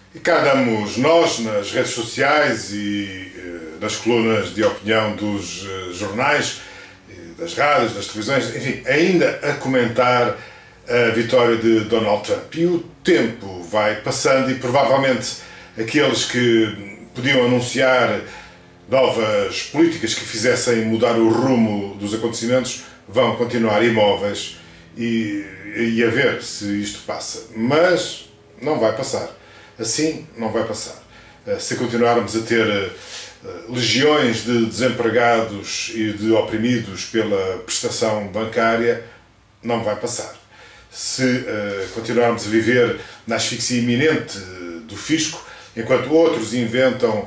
E cá andamos nós, nas redes sociais e nas colunas de opinião dos jornais, das rádios, das televisões, enfim, ainda a comentar a vitória de Donald Trump. E o tempo vai passando e provavelmente aqueles que podiam anunciar novas políticas que fizessem mudar o rumo dos acontecimentos vão continuar imóveis e a ver se isto passa. Mas não vai passar. Assim não vai passar. Se continuarmos a ter legiões de desempregados e de oprimidos pela prestação bancária, não vai passar. Se continuarmos a viver na asfixia iminente do fisco, enquanto outros inventam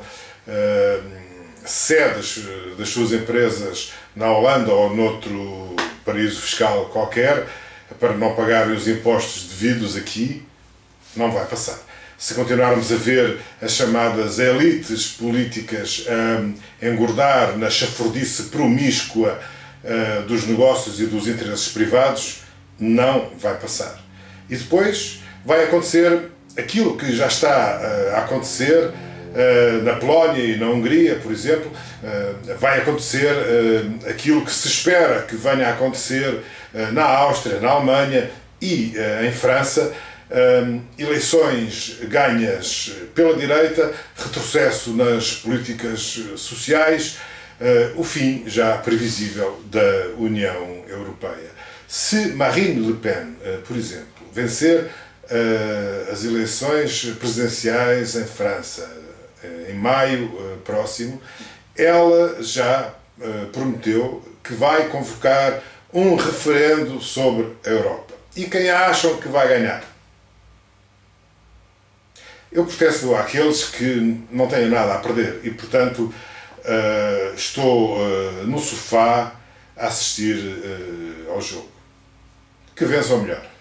sedes das suas empresas na Holanda ou noutro paraíso fiscal qualquer, para não pagarem os impostos devidos aqui, não vai passar. Se continuarmos a ver as chamadas elites políticas a engordar na chafurdice promíscua dos negócios e dos interesses privados, não vai passar. E depois vai acontecer aquilo que já está a acontecer na Polónia e na Hungria, por exemplo. Vai acontecer aquilo que se espera que venha a acontecer na Áustria, na Alemanha e em França. Eleições ganhas pela direita, retrocesso nas políticas sociais, o fim já previsível da União Europeia. Se Marine Le Pen, por exemplo, vencer as eleições presidenciais em França em maio próximo, ela já prometeu que vai convocar um referendo sobre a Europa. E quem acham que vai ganhar? Eu protesto àqueles que não têm nada a perder e, portanto, estou no sofá a assistir ao jogo. Que vença o melhor.